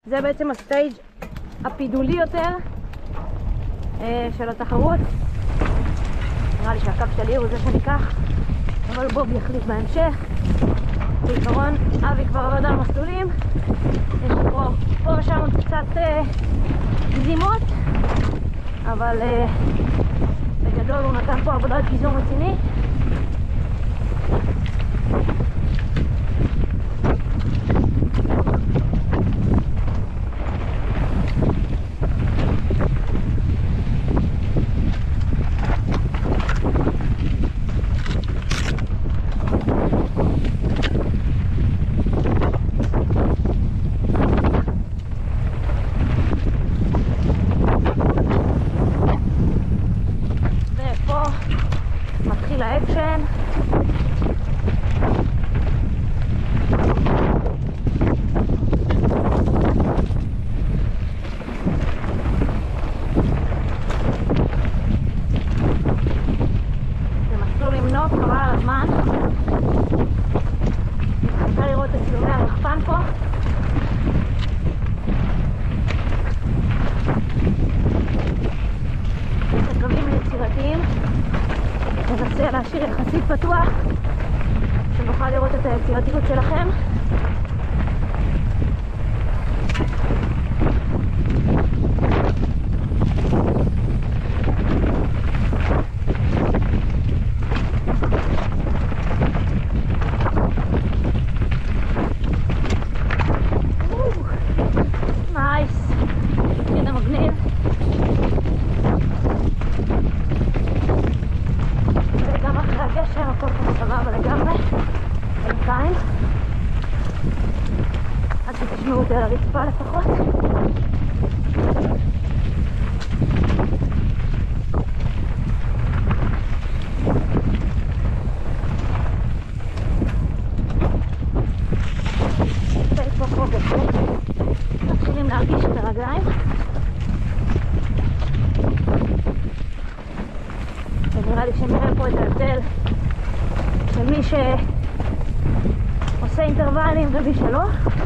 זה בעצם הסטייג' הפידולי יותר של התחרות. נראה לי שהקו שלי הוא זה שניקח, אבל בוב יחליט בהמשך. בעיקרון אבי כבר עבד על מסלולים, יש לו פה ושם קצת גזימות, אבל בגדול הוא נתן פה עבודת גיזום רצינית. מתחיל האקשן. זה מסלול עם נוף, חבל על הזמן. אפשר לראות את צילומי הרחפן פה. את הקווים יצירתיים. ננסה להשאיר יחסית פתוח, שנוכל לראות את היצירתיות שלכם. נייס, הנה מגניב. וגם אחרי הגשם הכל פה סבבה לגמרי, בינתיים עד שתשמעו אותי על הרצפה לפחות. פה חוגג, מתחילים להרגיש את הרגליים. ונראה לי שנראה פה את ההבדל של מי שעושה אינטרוולים ומי שלא,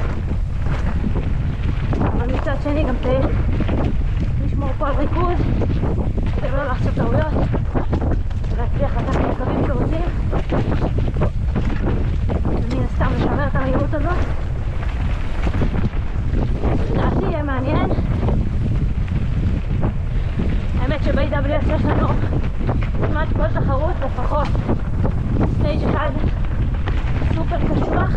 אבל מצד שני גם צריך לשמור פה על ריכוז ולא לעשות טעויות ולהצליח לקחת את הקווים שרוצים ומן הסתם לשמר את המהירות הזאת. לדעתי יהיה מעניין. האמת שב-AWS יש לנו כמעט כל תחרות לפחות סטייג' אחד סופר קשוח.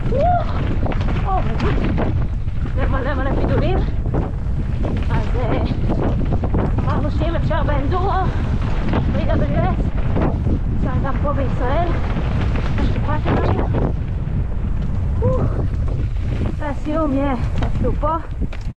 ומלא מלא פידולים. אז אמרנו שאם אפשר באנדורו ב-AWS אפשר גם פה בישראל השטוחה שלנו. והסיום יהיה אפילו פה